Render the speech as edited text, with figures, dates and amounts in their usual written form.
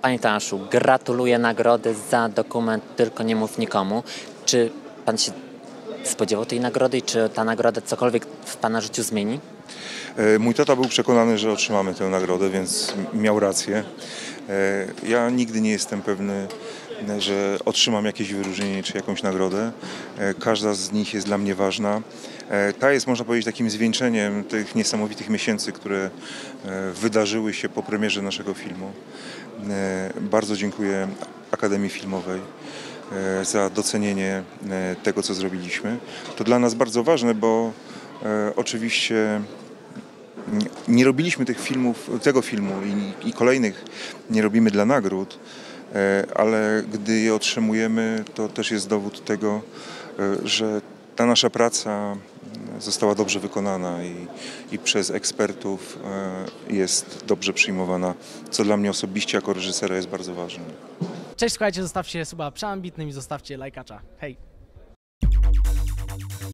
Panie Tomaszu, gratuluję nagrody za dokument Tylko nie mów nikomu. Czy pan się spodziewał tej nagrody i czy ta nagroda cokolwiek w pana życiu zmieni? Mój tata był przekonany, że otrzymamy tę nagrodę, więc miał rację. Ja nigdy nie jestem pewny, że otrzymam jakieś wyróżnienie czy jakąś nagrodę. Każda z nich jest dla mnie ważna. Ta jest, można powiedzieć, takim zwieńczeniem tych niesamowitych miesięcy, które wydarzyły się po premierze naszego filmu. Bardzo dziękuję Akademii Filmowej za docenienie tego, co zrobiliśmy. To dla nas bardzo ważne, bo oczywiście nie robiliśmy tego filmu i kolejnych nie robimy dla nagród, ale gdy je otrzymujemy, to też jest dowód tego, że ta nasza praca została dobrze wykonana i przez ekspertów jest dobrze przyjmowana, co dla mnie osobiście jako reżysera jest bardzo ważne. Cześć, słuchajcie, zostawcie suba przeambitnym i zostawcie lajkacza. Hej!